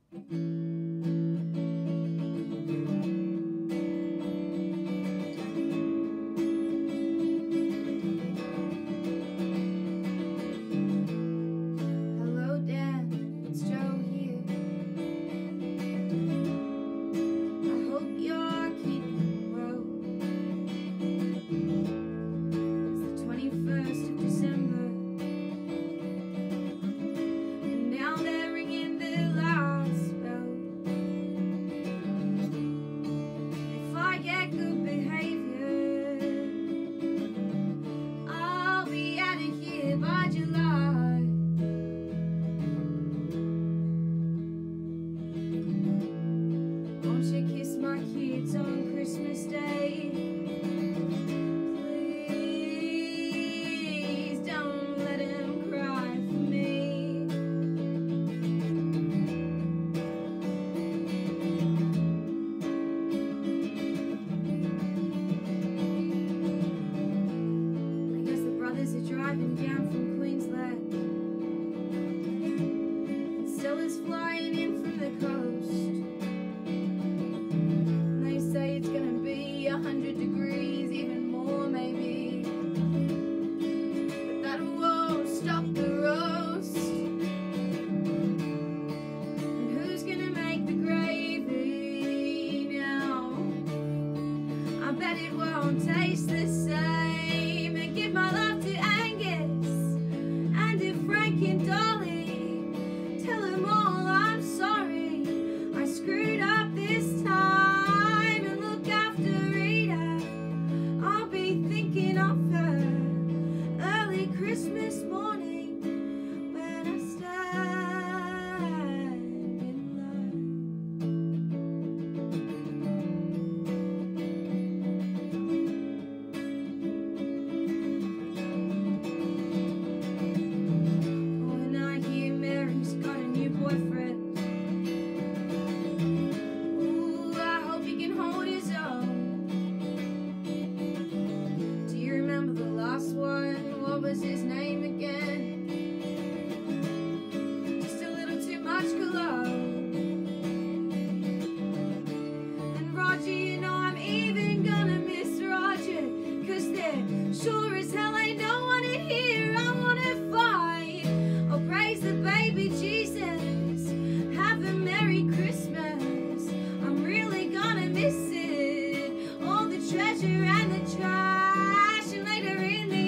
On Christmas Day, please don't let him cry for me. I guess the brothers are driving down from Queensland, and still is flying in from the coast. Say it's gonna be 100 degrees, even more maybe, but that won't stop the roast. And who's gonna make the gravy now? I bet it won't taste the same. And give my love to Angus and to Frank and Dolly. Tell them all I'm sorry, I screwed up this time. Christmas morning when I stand in line. When I hear Mary's got a new boyfriend, ooh, I hope he can hold his own. Do you remember the last one? What was his name again? Just a little too much cologne. And Roger, you know I'm even gonna miss Roger, 'cause there sure as hell ain't no one in here I wanna fight. Oh, praise the baby Jesus, have a Merry Christmas. I'm really gonna miss it, all the treasure and the trash, and later in the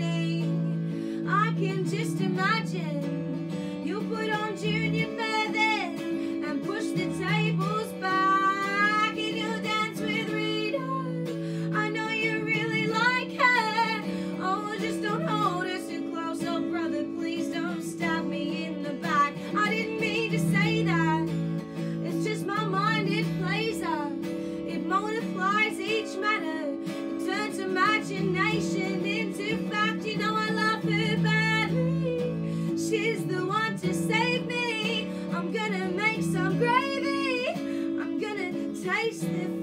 I can just imagine you'll put on Junior Mervyn and push the tables back, and you'll dance with Rita. I know you really like her. Oh, just don't hold her too close. Oh, brother, please don't stab me in the back. I didn't mean to say that. It's just my mind, it plays up. It multiplies each matter. It turns imagination into fact. You know I love her badly. She's the one to save me. I'm gonna make some gravy. I'm gonna taste the